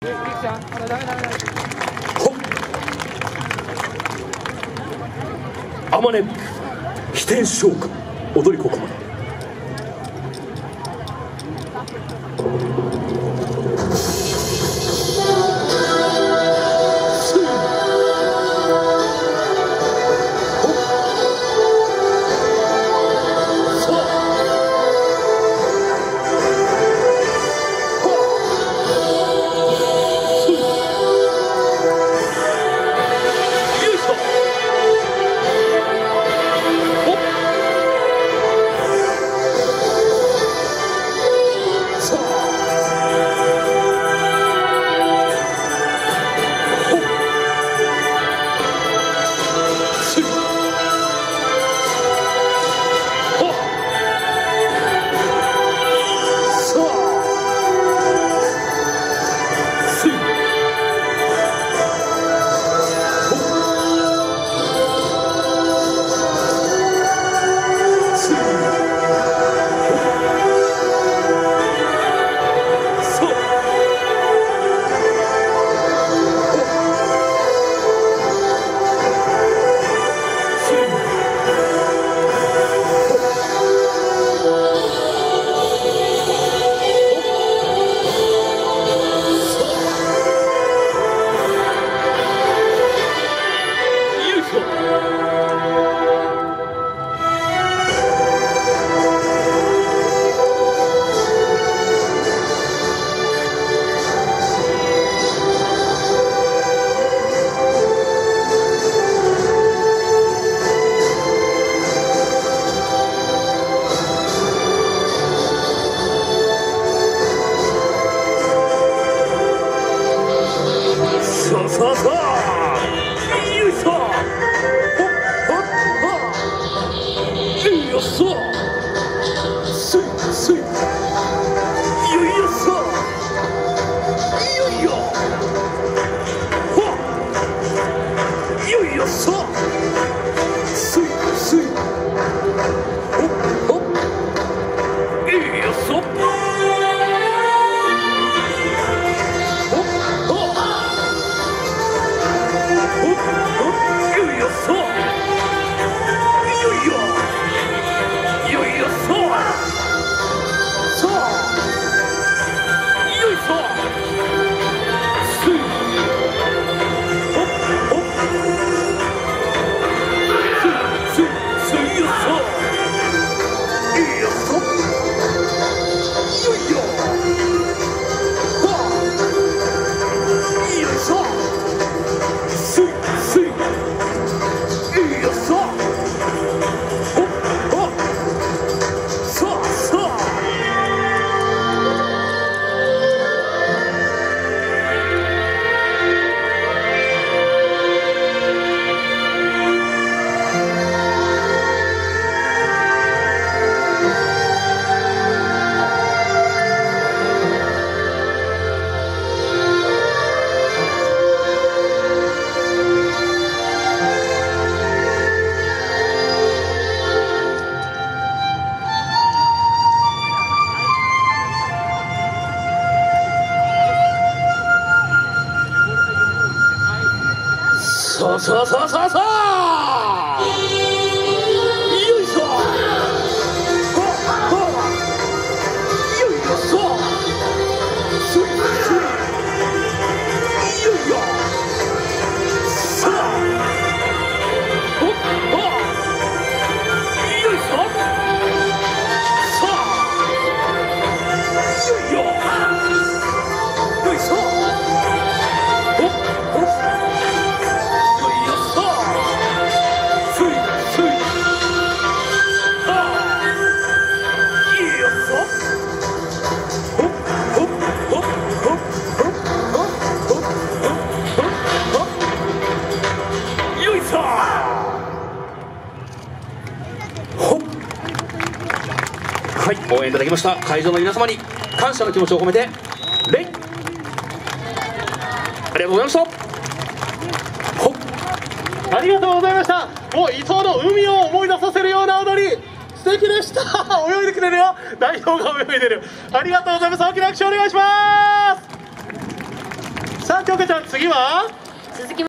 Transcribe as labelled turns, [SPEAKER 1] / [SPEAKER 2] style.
[SPEAKER 1] あまね飛天昇華踊りここまで。さあさあさあさあ、よいしょ、よいしょ、すいすい、よいよ、さあ、よいしょ、さあ、よいよ、よいしょ。はい、応援いただきました会場の皆様に感謝の気持ちを込めて礼、ありがとうございました。
[SPEAKER 2] ありがとうございました。もう磯の海を思い出させるような踊り、素敵でした。泳いでくれるよ、代表が泳いでる。ありがとうございます。大きな拍手お願いします。 さあ京香ちゃん、次は
[SPEAKER 3] 鈴木